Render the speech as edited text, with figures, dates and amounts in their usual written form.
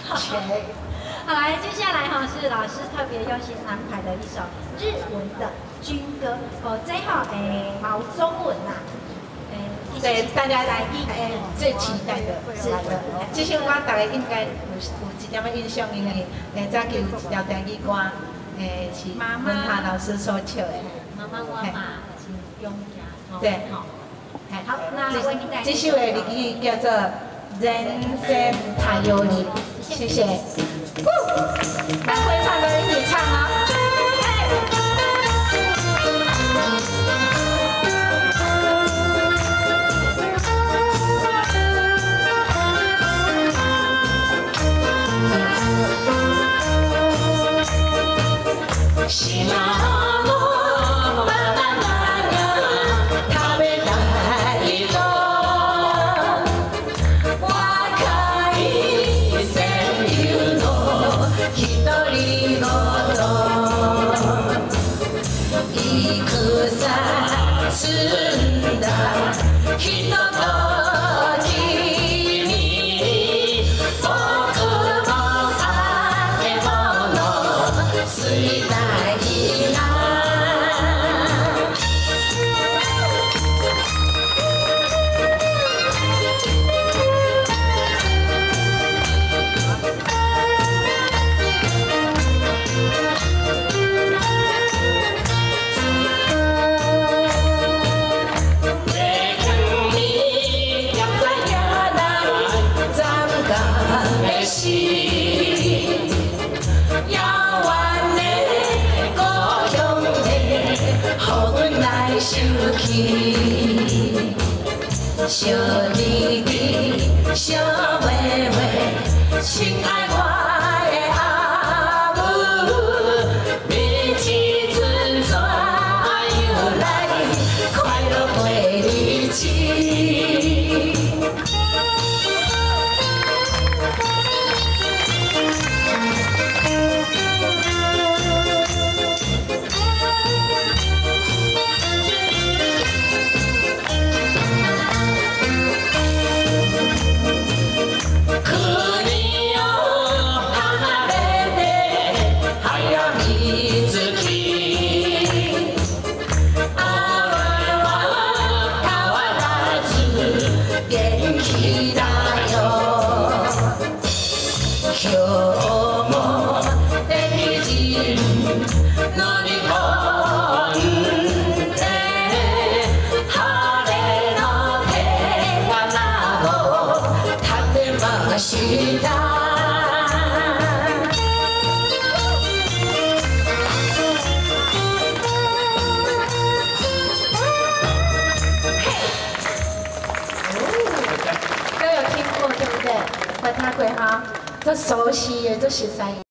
好，来，接下来哈是老师特别用心安排的一首日文的军歌。哦，这号毛中文呐。 对，大家最期待的，是的。这首歌大家应该有一点仔印象，因为早期有一条台语歌，是文夏老师所唱的。 妈妈我嘛是勇敢。 对， 好，那这首的日语叫做《人生太有你》，谢谢。那会唱的一起唱啊！小弟弟，小妹妹，亲爱我的阿母，日子自怎样来，快乐过日子。都有听过对不对？欢他鬼哈，这熟悉耶，这13